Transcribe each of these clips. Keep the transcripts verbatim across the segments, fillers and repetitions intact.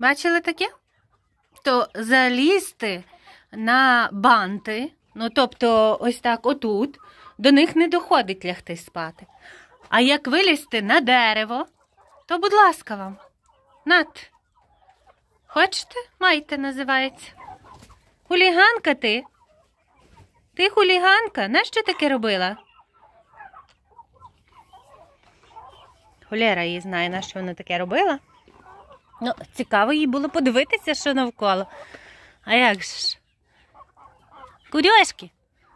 Бачили таке? То залізти на банти, ну тобто ось так отут, до них не доходить лягти спати. А як вилізти на дерево, то будь ласка вам. Нат. Хочете? Майте, називається. Хуліганка ти? Ти хуліганка? Нащо таке робила? Холєра її знає, на що вона таке робила. Ну, цікаво їй було подивитися, що навколо. А як ж? Курьошки?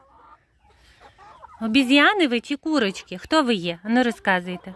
Обіз'яни ви чи курочки? Хто ви є? Ну, розказуйте.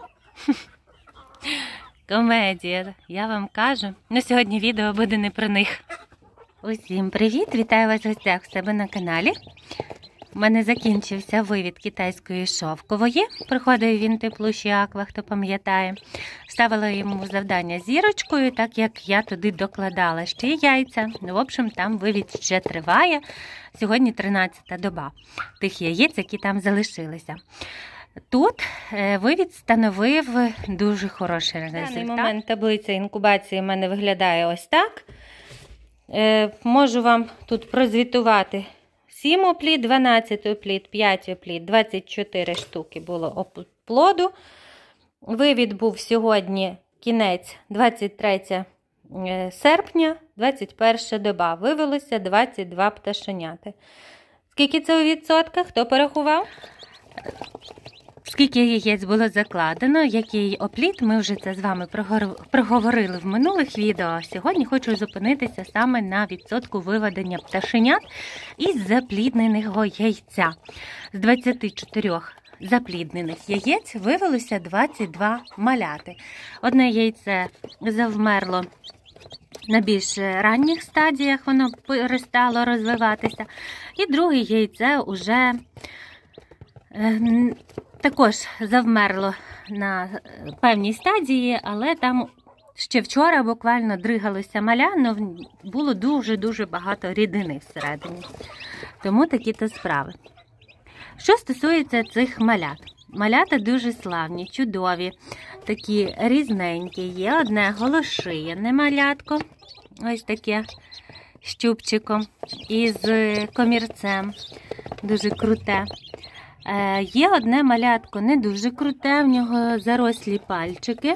Комедія, я вам кажу. Ну, сьогодні відео буде не про них. Усім привіт! Вітаю вас в гостях у себе на каналі. У мене закінчився вивід китайської шовкової. Приходив він теплуші Аква, хто пам'ятає. Ставила йому завдання зірочкою, так як я туди докладала ще яйця. Ну, в общем, там вивід ще триває. Сьогодні тринадцята доба тих яєць, які там залишилися. Тут вивід становив дуже хороший результат. В даний момент таблиця інкубації в мене виглядає ось так. Можу вам тут прозвітувати. сім оплід, дванадцять оплід, п'ять оплід, двадцять чотири штуки було плоду. Вивід був сьогодні кінець двадцять третє серпня, двадцять перша доба. Вивелося двадцять два пташеняти. Скільки це у відсотках? Хто порахував? Скільки яєць було закладено, який оплід, ми вже це з вами проговорили в минулих відео. Сьогодні хочу зупинитися саме на відсотку виведення пташенят із заплідненого яйця. З двадцяти чотирьох запліднених яєць вивелося двадцять два маляти. Одне яйце завмерло на більш ранніх стадіях, воно перестало розвиватися. І друге яйце вже також завмерло на певній стадії, але там ще вчора буквально дригалося маля, але було дуже-дуже багато рідини всередині. Тому такі-то справи. Що стосується цих малят. Малята дуже славні, чудові, такі різненькі. Є одне голошиєне малятко, ось таке щупчиком із комірцем, дуже круте. Е, є одне малятко не дуже круте, в нього зарослі пальчики.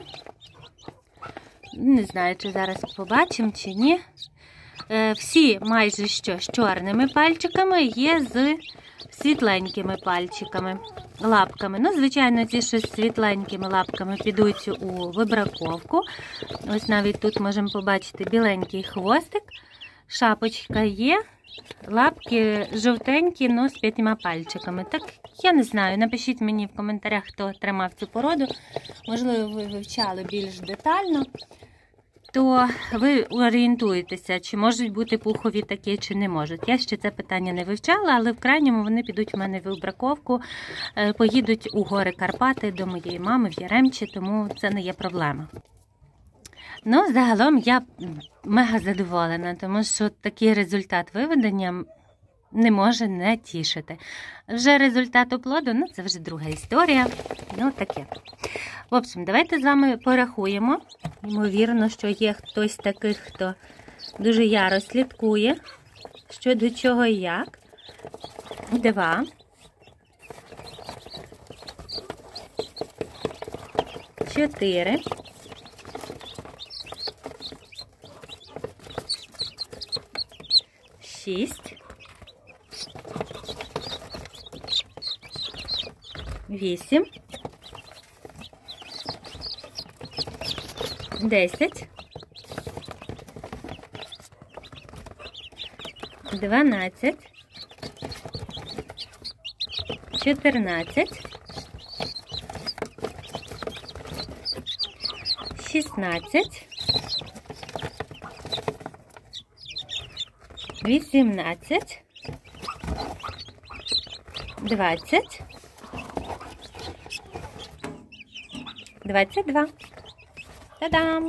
Не знаю, чи зараз побачимо, чи ні. Е, всі майже що з чорними пальчиками, є з світленькими пальчиками, лапками. Ну, звичайно, ці, що з світленькими лапками, підуть у вибраковку. Ось навіть тут можемо побачити біленький хвостик. Шапочка є. Лапки жовтенькі, ну, з п'ятьма пальчиками. Так, я не знаю, напишіть мені в коментарях, хто тримав цю породу. Можливо, ви вивчали більш детально, то ви орієнтуєтеся, чи можуть бути пухові такі, чи не можуть. Я ще це питання не вивчала, але в крайньому вони підуть в мене в вибраковку, поїдуть у гори Карпати до моєї мами в Яремчі, тому це не є проблема. Ну, загалом я мега задоволена, тому що такий результат виведення не може не тішити. Вже результат оплоду, ну це вже друга історія, ну таке. В общем, давайте з вами порахуємо. Ймовірно, що є хтось таких, хто дуже яро слідкує, що до чого і як. Два. Чотири. Шість, вісім, десять, дванадцять, чотирнадцять, шістнадцять, вісімнадцять, двадцять, двадцять два. Та-дам!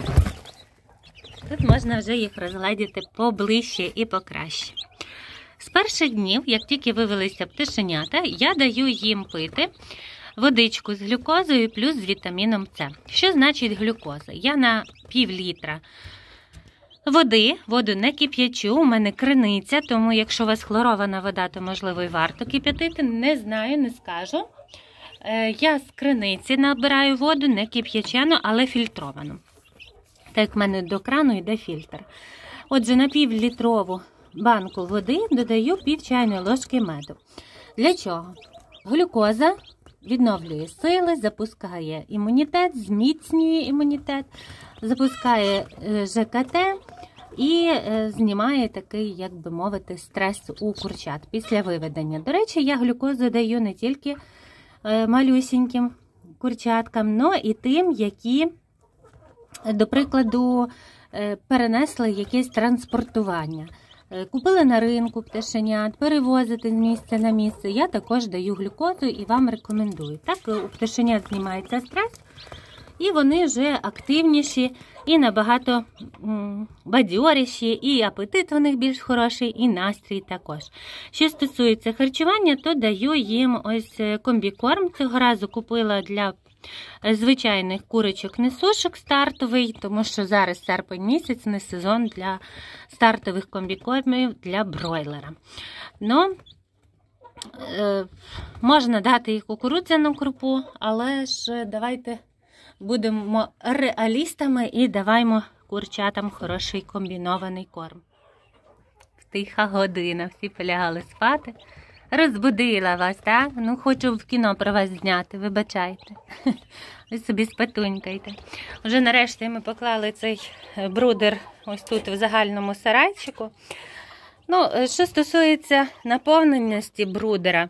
Тут можна вже їх розгледіти поближче і покраще. З перших днів, як тільки вивелися пташенята, я даю їм пити водичку з глюкозою плюс з вітаміном С. Що значить глюкоза? Я на пів літра Води, воду не кип'ячу, у мене криниця, тому якщо у вас хлорована вода, то можливо і варто кип'ятити, не знаю, не скажу. Я з криниці набираю воду, не кип'ячену, але фільтровану. Так як в мене до крану йде фільтр. Отже, на півлітрову банку води додаю пів чайної ложки меду. Для чого? Глюкоза відновлює сили, запускає імунітет, зміцнює імунітет, запускає ЖКТ і знімає такий, як би мовити, стрес у курчат після виведення. До речі, я глюкозу даю не тільки малюсіньким курчаткам, але і тим, які, до прикладу, перенесли якесь транспортування. Купили на ринку пташенят, перевозити з місця на місце. Я також даю глюкозу і вам рекомендую. Так у пташенят знімається стрес, і вони вже активніші і набагато бадьоріші, і апетит у них більш хороший, і настрій також. Що стосується харчування, то даю їм ось комбікорм. Цього разу купила для звичайних курочок несушок стартовий, тому що зараз серпень місяць, не сезон для стартових комбікормів для бройлера. Ну, е, можна дати і кукурудзяну крупу, але ж давайте будемо реалістами і даваймо курчатам хороший комбінований корм. Тиха година, всі полягали спати. Розбудила вас, так? Ну, хочу в кіно про вас зняти, вибачайте. Ви собі спатунькайте. Вже нарешті ми поклали цей брудер ось тут в загальному сарайчику. Ну, що стосується наповненості брудера,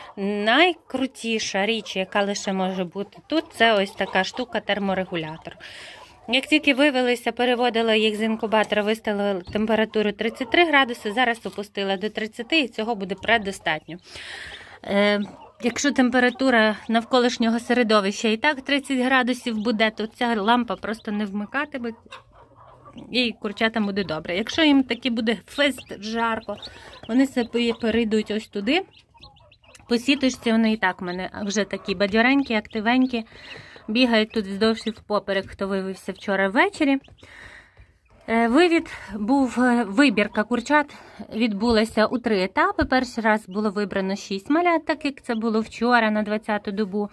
найкрутіша річ, яка лише може бути тут, це ось така штука терморегулятор. Як тільки вивелися, переводила їх з інкубатора, виставила температуру тридцять три градуси, зараз опустила до тридцяти, і цього буде предостатньо. Е, якщо температура навколишнього середовища і так тридцять градусів буде, то ця лампа просто не вмикатиме, і курчатам буде добре. Якщо їм таки буде фест жарко, вони собі перейдуть ось туди. По сіточці вони і так в мене вже такі бадьоренькі, активенькі. Бігають тут вздовж і впоперек, хто вивівся вчора ввечері. Вивід був, вибірка курчат відбулася у три етапи. Перший раз було вибрано шість малят, так як це було вчора на двадцяту добу.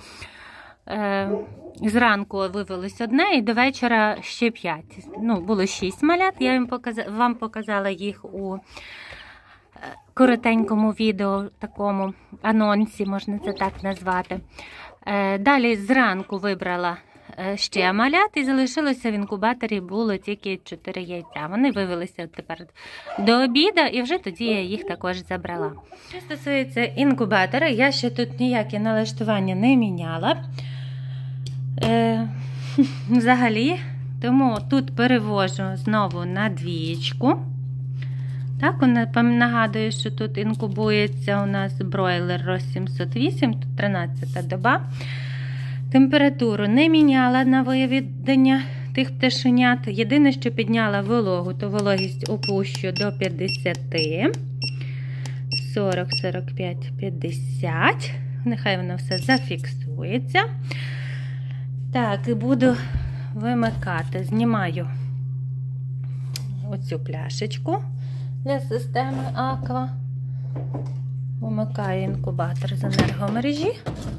Зранку вивелось одне і до вечора ще п'ять. Ну, було шість малят, я їм показала, вам показала їх у коротенькому відео, такому анонсі, можна це так назвати. Далі зранку вибрала ще малят і залишилося в інкубаторі, було тільки чотири яйця. Вони вивелися тепер до обіду і вже тоді я їх також забрала. Що стосується інкубатора, я ще тут ніякі налаштування не міняла. Е, взагалі, тому тут перевожу знову на двічку. Так, нагадую, що тут інкубується у нас бройлер Рос сімсот вісім, тут тринадцята доба. Температуру не міняла на виведення тих пташенят. Єдине, що підняла вологу, то вологість опущу до п'ятдесяти. сорок, сорок п'ять, п'ятдесят. Нехай воно все зафіксується. Так, і буду вимикати. Знімаю оцю пляшечку для системи Аква. Вимикаю інкубатор з енергомережі.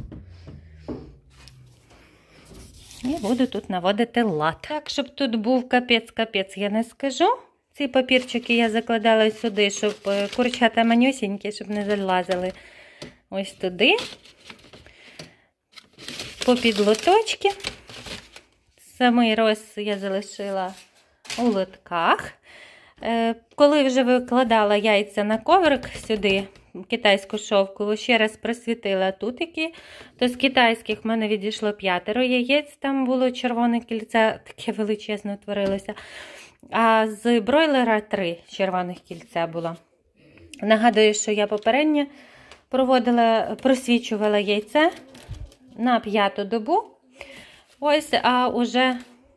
І буду тут наводити лад. Так, щоб тут був капець-капець, я не скажу. Ці папірчики я закладала сюди, щоб курчата манюсінькі, щоб не залазили ось туди. Попід лоточки. Самий роз я залишила у лотках. Коли вже викладала яйця на коврик сюди, китайську шовку, ще раз просвітила тутики, то з китайських в мене відійшло п'ятеро яєць, там було червоне кільце, таке величезне утворилося, а з бройлера три червоних кільця було. Нагадую, що я попередньо проводила, просвічувала яйце на п'яту добу, ось, а уже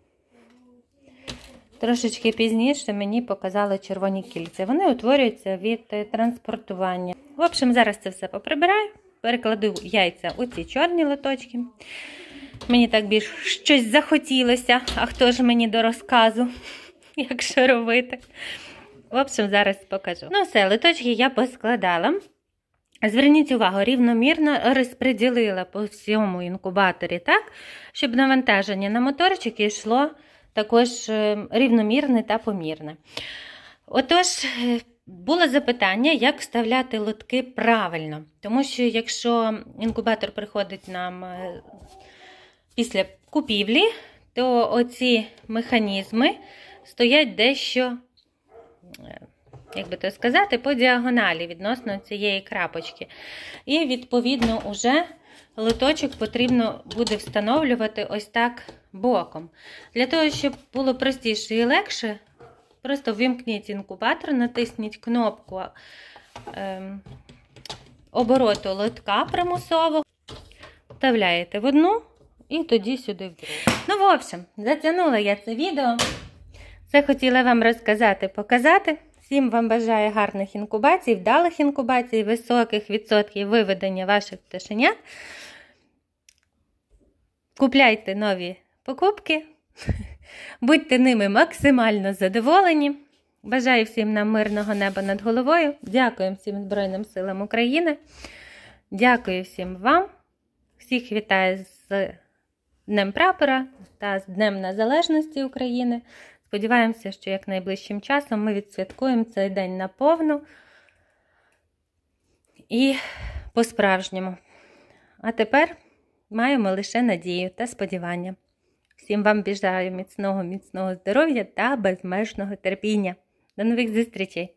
трошечки пізніше мені показали червоні кільця. Вони утворюються від транспортування. В общем, зараз це все поприбираю, перекладу яйця у ці чорні лоточки. Мені так більш щось захотілося, а хто ж мені до розказу. як що робити. В общем, зараз покажу. Ну все, литочки я поскладала. Зверніть увагу, рівномірно розподілила по всьому інкубаторі так, щоб навантаження на моторчики йшло також рівномірне та помірне. Отож, було запитання, як вставляти лотки правильно. Тому що якщо інкубатор приходить нам після купівлі, то оці механізми стоять дещо, як би то сказати, по діагоналі відносно цієї крапочки. І, відповідно, уже лоточок потрібно буде встановлювати ось так боком. Для того, щоб було простіше і легше, просто вимкніть інкубатор, натисніть кнопку е, обороту лотка примусово, вставляєте в одну і тоді сюди в другу. Ну, в общем, затягнула я це відео. Це хотіла вам розказати, показати. Всім вам бажаю гарних інкубацій, вдалих інкубацій, високих відсотків виведення ваших пташенят. Купляйте нові покупки, будьте ними максимально задоволені. Бажаю всім нам мирного неба над головою. Дякую всім Збройним силам України. Дякую всім вам. Всіх вітаю з Днем Прапора та з Днем Незалежності України. Сподіваємося, що як найближчим часом ми відсвяткуємо цей день наповну і по-справжньому. А тепер маємо лише надію та сподівання. Всім вам бажаю міцного, міцного здоров'я та безмежного терпіння. До нових зустрічей!